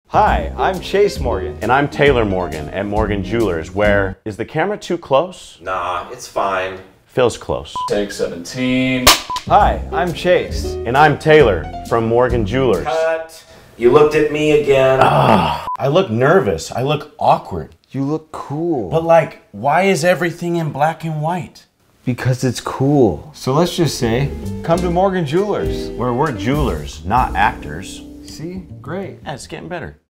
Hi, I'm Chase Morgan. And I'm Taylor Morgan at Morgan Jewelers, where is the camera too close? Nah, it's fine. Feels close. Take 17. Hi, I'm Chase. And I'm Taylor from Morgan Jewelers. Cut. You looked at me again. I look nervous. I look awkward. You look cool. But like, why is everything in black and white? Because it's cool. So let's just say, come to Morgan Jewelers. Where we're jewelers, not actors. See? Great. Yeah, it's getting better.